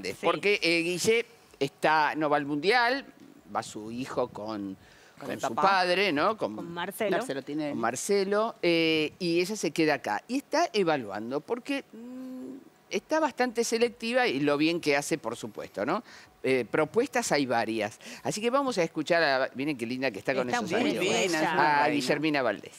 Valdés. Sí. Porque Guille no va al Mundial, va su hijo con su padre, ¿no? Con Marcelo. Con Marcelo, y ella se queda acá. Y está evaluando, porque está bastante selectiva y lo bien que hace, por supuesto, ¿no? Propuestas hay varias. Así que vamos a escuchar miren qué linda que está con esos muy años. buena, A Guillermina Valdés.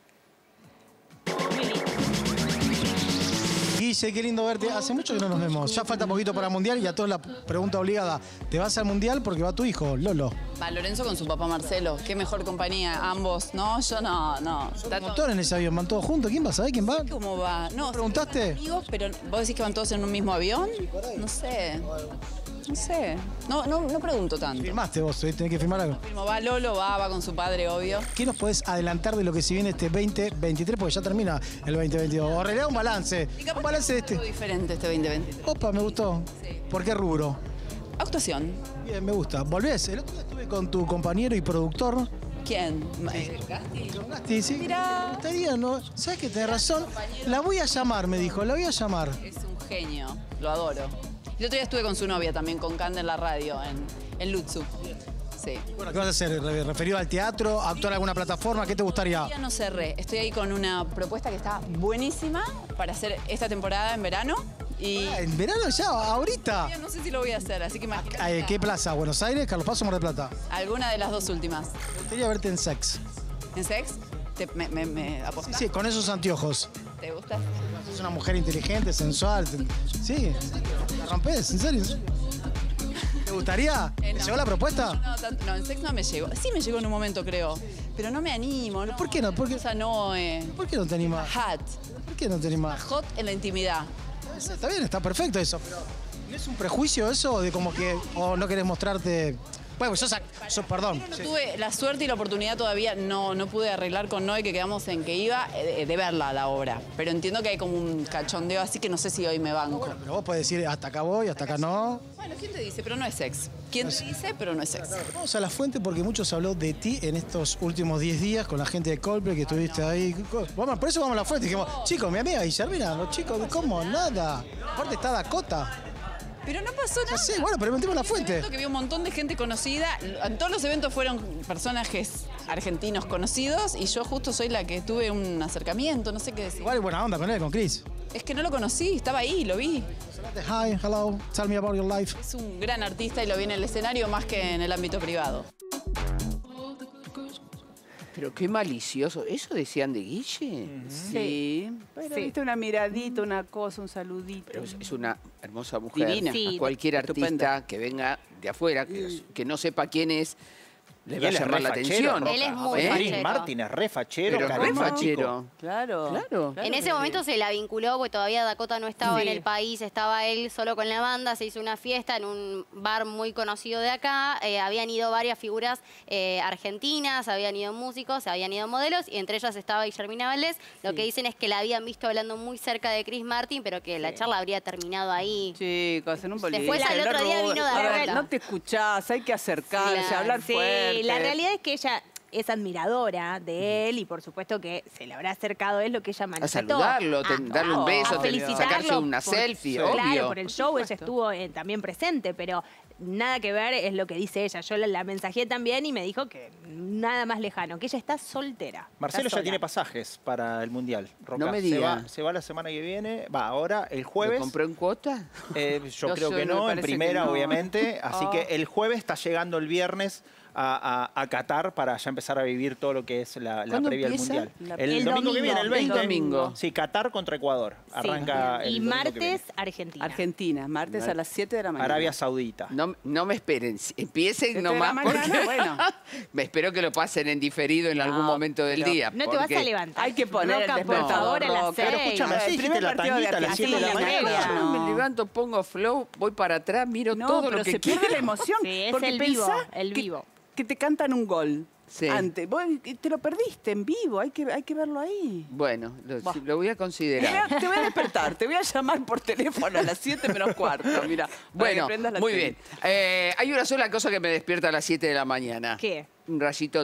Guille, qué lindo verte. Hace mucho que no nos vemos. Ya falta poquito para el Mundial y a todos la pregunta obligada. ¿Te vas al Mundial porque va tu hijo, Lolo? Va Lorenzo con su papá Marcelo. Qué mejor compañía, ambos. No, yo no. Un montón en ese avión, van todos juntos. ¿Quién va? ¿Sabés quién va? ¿Cómo va? No, ¿Preguntaste? amigos, pero ¿vos decís que van todos en un mismo avión? No sé. No sé. No pregunto tanto. Firmaste vos, tenés que firmar algo. Va Lolo, va con su padre, obvio. ¿Qué nos podés adelantar de lo que se viene este 2023? Porque ya termina el 2022. O en realidad un balance. Un balance de este. Algo diferente este 2023. Opa, me gustó. Sí. ¿Por qué rubro? Actuación. Bien, me gusta. ¿Volvés? El otro día estuve con tu compañero y productor. ¿Quién? Gasti, sí. Mirá. Me gustaría, ¿no? ¿Sabes que tenés razón? La voy a llamar, me dijo. La voy a llamar. Es un genio. Lo adoro. El otro día estuve con su novia también, con Cande en la radio, en Lutzu. Sí. Bueno, ¿qué vas a hacer? ¿Referido al teatro? ¿Actuar en alguna plataforma? ¿Qué te gustaría? Todavía no cerré. Estoy ahí con una propuesta que está buenísima para hacer esta temporada en verano. Y ¿En verano ya? ¿Ahorita? todavía no sé si lo voy a hacer, así que imagínate. ¿Qué plaza? ¿Buenos Aires, Carlos Paz o Mar del Plata? Alguna de las dos últimas. Me gustaría verte en Sex. ¿En Sex? ¿Me apostás? Sí, con esos anteojos. ¿Te gusta? Sos una mujer inteligente, sensual. Sí, la rompés, ¿en serio? ¿Te gustaría? ¿Te No. llegó la propuesta? No, en Sex no me llegó. Sí me llegó en un momento, creo. Pero no me animo. No. ¿Por qué no? ¿Por qué no te animás? Hot. ¿Por qué no te animás? Hot en la intimidad. Está bien, está perfecto eso, pero ¿no es un prejuicio eso de como que o no querés mostrarte? Bueno, perdón. No tuve la suerte y la oportunidad todavía, no pude arreglar con Noé, que quedamos en que iba, de verla la obra. Pero entiendo que hay como un cachondeo, así que no sé si hoy me banco. Bueno, pero vos podés decir hasta acá voy, hasta acá no. Bueno, ¿quién te dice? Pero no es sex. ¿Quién te dice? Pero no es sex. Vamos a la fuente porque mucho se habló de ti en estos últimos 10 días con la gente de Coldplay que estuviste ahí. Vamos, por eso vamos a la fuente. Dijimos, chicos, mi amiga Guillermina, los chicos, ¿cómo? Nada. Aparte está Dakota. Pero no pasó nada. Sí, bueno, pero metimos la fuente. Siento que vi un montón de gente conocida. En todos los eventos fueron personajes argentinos conocidos y yo justo soy la que tuve un acercamiento, no sé qué decir. Igual buena onda con él, con Chris. Es que no lo conocí, estaba ahí, lo vi. Hi, hello, tell me about your life. Es un gran artista y lo vi en el escenario más que en el ámbito privado. Pero qué malicioso. ¿Eso decían de Guille? Sí. Pero viste una miradita, una cosa, un saludito. Pero es una hermosa mujer. Divina. A cualquier artista Estupenda. que venga de afuera, que no sepa quién es, le va a él es llamar re la fachero, atención. Roca. Él es muy ¿Eh? Chris fachero. Martin es re fachero, Pero re carismático. fachero. Claro. En ese momento se la vinculó porque todavía Dakota no estaba Sí. en el país, estaba él solo con la banda, se hizo una fiesta en un bar muy conocido de acá, habían ido varias figuras argentinas, habían ido músicos, habían ido modelos y entre ellas estaba Guillermina Valdés. Lo que dicen es que la habían visto hablando muy cerca de Chris Martin, pero que la charla habría terminado ahí. Chicos, en un boliche. Después al otro día vino A ver, Dakota. no te escuchás, hay que acercarse, Sí, hablar Sí, fuerte. la realidad es que ella es admiradora de él y por supuesto que se le habrá acercado él lo que ella A manifestó. saludarlo, darle un beso, a felicitarlo sacarse una por- selfie, Claro, obvio. por el show ella estuvo también presente, pero nada que ver es lo que dice ella. Yo la mensajé también y me dijo que nada más lejano, que ella está soltera. Marcelo está ya sola. tiene pasajes para el Mundial. Roca. No me Se diga. va la semana que viene. Va, ahora, el ¿Lo jueves. compró en cuota? Yo No creo sé, que me no, en parece primera, que no. obviamente. Así Oh. que el jueves está llegando el viernes a Qatar para ya empezar a vivir todo lo que es la ¿Cuándo previa al empieza? Mundial. El El domingo que viene, el 20. domingo. Sí, Qatar contra Ecuador. Arranca el Y domingo que viene. martes, Argentina. Argentina, martes a las 7 de la mañana. Arabia Saudita. No me esperen, empiecen 7 de nomás la mañana, porque bueno. me espero que lo pasen en diferido en algún momento del pero día. No te vas porque- a levantar. Hay que poner Roca, el por favor, a las Roca. 6. Pero escúchame, El sí, primer dijiste la partido de tanguita a las 7 de la Argentina. mañana. Yo No. me levanto, pongo flow, voy para atrás, miro No, todo pero lo que se quiero. pierde la emoción. Sí, es porque el vivo, pensá el que- vivo. Que te cantan un gol. Sí. Antes. Vos te lo perdiste en vivo, hay que verlo ahí. Bueno, Bah. lo voy a considerar. Te voy a despertar, te voy a llamar por teléfono a las 7 menos cuarto, mira. Bueno, muy bien. Hay una sola cosa que me despierta a las 7 de la mañana. ¿Qué? Un rayito